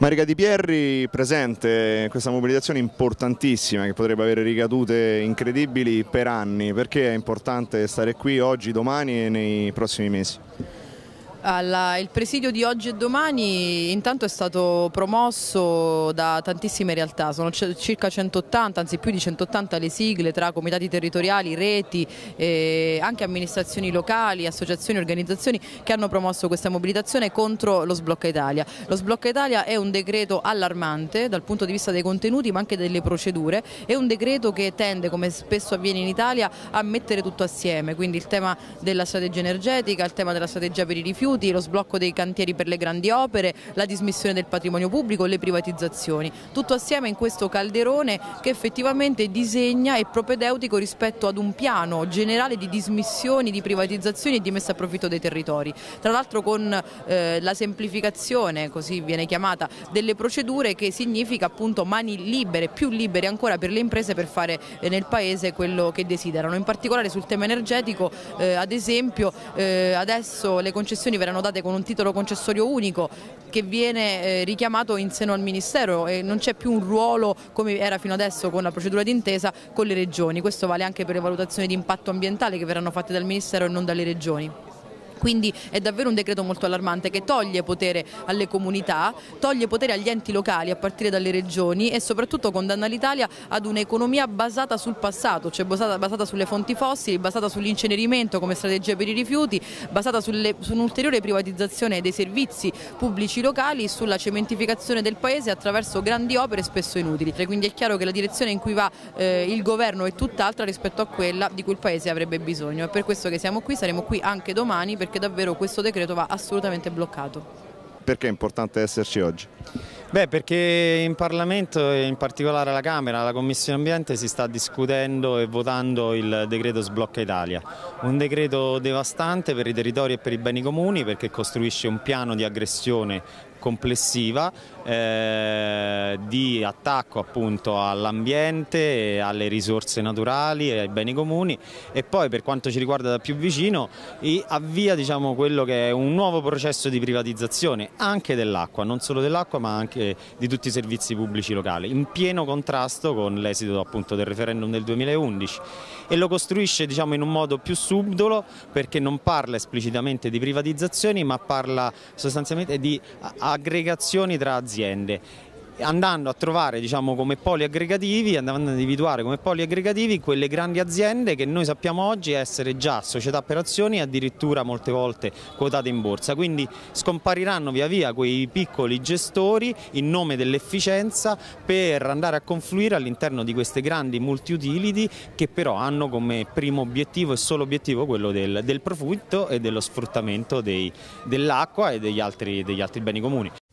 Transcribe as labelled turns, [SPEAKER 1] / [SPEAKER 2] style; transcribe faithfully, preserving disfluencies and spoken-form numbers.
[SPEAKER 1] Marica Di Pierri presente in questa mobilitazione importantissima che potrebbe avere ricadute incredibili per anni. Perché è importante stare qui oggi, domani e nei prossimi mesi?
[SPEAKER 2] Alla, il presidio di oggi e domani intanto è stato promosso da tantissime realtà, sono circa centottanta, anzi più di centottanta le sigle tra comitati territoriali, reti, eh, anche amministrazioni locali, associazioni, organizzazioni che hanno promosso questa mobilitazione contro lo Sblocca Italia. Lo Sblocca Italia è un decreto allarmante dal punto di vista dei contenuti ma anche delle procedure, è un decreto che tende, come spesso avviene in Italia, a mettere tutto assieme, quindi il tema della strategia energetica, il tema della strategia per i rifiuti, lo sblocco dei cantieri per le grandi opere, la dismissione del patrimonio pubblico, le privatizzazioni, tutto assieme in questo calderone che effettivamente disegna e propedeutico rispetto ad un piano generale di dismissioni, di privatizzazioni e di messa a profitto dei territori. Tra l'altro con eh, la semplificazione, così viene chiamata, delle procedure, che significa appunto mani libere, più libere ancora per le imprese per fare eh, nel paese quello che desiderano. In particolare sul tema energetico, eh, ad esempio eh, adesso le concessioni verranno date con un titolo concessorio unico che viene eh, richiamato in seno al Ministero e non c'è più un ruolo come era fino adesso con la procedura d'intesa con le regioni. Questo vale anche per le valutazioni di impatto ambientale che verranno fatte dal Ministero e non dalle regioni. Quindi è davvero un decreto molto allarmante che toglie potere alle comunità, toglie potere agli enti locali a partire dalle regioni e soprattutto condanna l'Italia ad un'economia basata sul passato, cioè basata, basata sulle fonti fossili, basata sull'incenerimento come strategia per i rifiuti, basata sulle, su un'ulteriore privatizzazione dei servizi pubblici locali, sulla cementificazione del paese attraverso grandi opere spesso inutili. Quindi è chiaro che la direzione in cui va eh, il governo è tutt'altra rispetto a quella di cui il paese avrebbe bisogno. È per questo che siamo qui, saremo qui anche domani, perché davvero questo decreto va assolutamente bloccato.
[SPEAKER 1] Perché è importante esserci oggi?
[SPEAKER 3] Beh, perché in Parlamento e in particolare alla Camera, alla Commissione Ambiente, si sta discutendo e votando il decreto Sblocca Italia, un decreto devastante per i territori e per i beni comuni, perché costruisce un piano di aggressione complessiva eh, di attacco appunto all'ambiente, alle risorse naturali e ai beni comuni, e poi per quanto ci riguarda da più vicino avvia diciamo quello che è un nuovo processo di privatizzazione anche dell'acqua, non solo dell'acqua ma anche di tutti i servizi pubblici locali, in pieno contrasto con l'esito appunto del referendum del duemilaundici, e lo costruisce diciamo in un modo più subdolo, perché non parla esplicitamente di privatizzazioni ma parla sostanzialmente di aggregazioni tra aziende, andando a trovare diciamo come poli aggregativi, andando a individuare come poli aggregativi quelle grandi aziende che noi sappiamo oggi essere già società per azioni, addirittura molte volte quotate in borsa. Quindi scompariranno via via quei piccoli gestori in nome dell'efficienza per andare a confluire all'interno di queste grandi multi-utility, che però hanno come primo obiettivo e solo obiettivo quello del, del profitto e dello sfruttamento dell'acqua e degli altri, degli altri beni comuni.